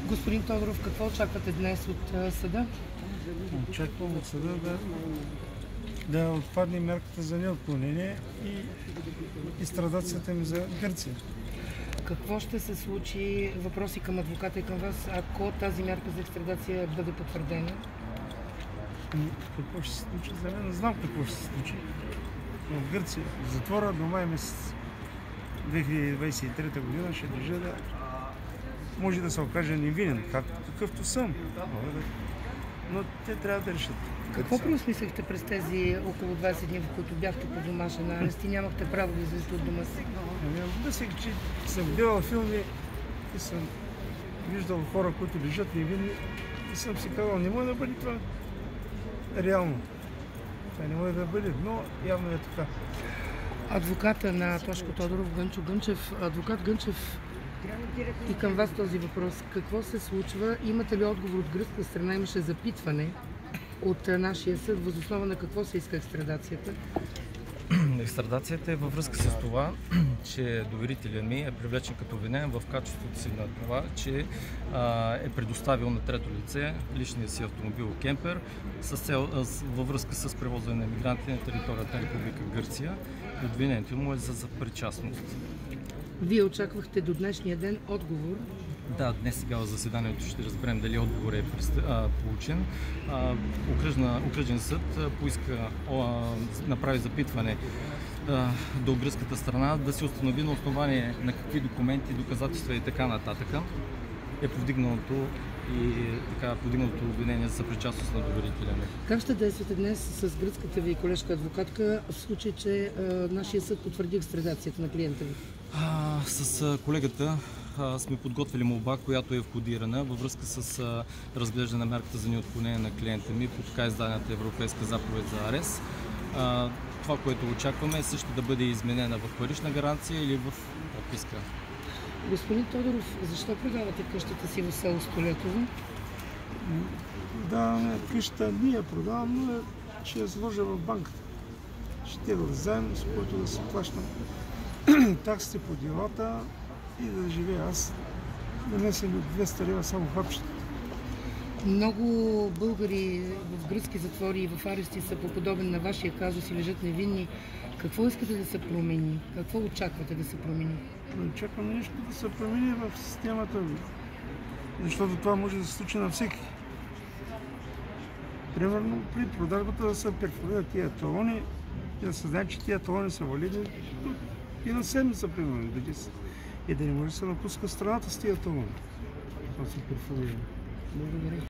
Господин Тодоров, какво очаквате днес от съда? Очаквам от съда да отпадне мярката за неотклонение и страдацията ми за Гърция. Какво ще се случи, въпроси към адвоката и към вас, ако тази мярка за екстрадация бъде потвърдена? Какво ще се случи? За мен не знам какво ще се случи. В Гърция, в затвора до май месец 2023 година ще държа да може да се окаже невинен, какъвто съм. Но те трябва да решат. Какво преосмислихте през тези около 20 дни, в които бяхте под домашен арест и нямахте право да излезете от дома си? Мислех, че съм гледал филми и съм виждал хора, които лежат невинни и съм си казал, не може да бъде това реално. Това не може да бъде, но явно е така. Адвоката на Тошко Тодоров, Гънчо Гънчев, адвокат Гънчев, и към вас този въпрос. Какво се случва? Имате ли отговор от гръцка страна? Имаше запитване от нашия съд. Въз основа на какво се иска екстрадацията? Екстрадацията е във връзка с това, че доверителят ми е привлечен като обвинен в качеството си на това, че е предоставил на трето лице личния си автомобил кемпер с цел във връзка с превозване на мигранти на територията на Република Гърция. Обвинението му е за причастност. Вие очаквахте до днешния ден отговор? Да, днес сега в заседанието ще разберем дали отговор е получен. Окръжен съд направи запитване до гръцката страна да се установи на основание на какви документи, доказателства и така нататък е повдигнато обвинение за съпричастност на доверителя. Как ще действате днес с гръцката ви колежка адвокатка в случай, че нашия съд потвърди екстрадацията на клиента ви? С колегата сме подготвили молба, която е входирана във връзка с разглеждане на мярката за неотклонение на клиента ми по така издадената европейска заповед за арест. Това, което очакваме, е също да бъде изменена в парична гаранция или в подписка. Господин Тодоров, защо продавате къщата си в село Столетово? Да, къщата не я продавам, но ще я заложа в банката. Ще го заем, с който да се плащам таксите по делата и да живея аз. Да не съм 200 лева само в хапчета. Много българи в гръцки затвори и в арести са по подобен на вашия казус и лежат невинни. Какво искате да се промени? Какво очаквате да се промени? Очаквам нещо да се промени в системата, защото това може да се случи на всеки. Примерно при продажбата да се прехвърлят тия талони и да се знае, че тия талони са валидни и на седмица, примерно, и да не може да се напуска страната с тия талони. Това се прехвърля. Благодаря.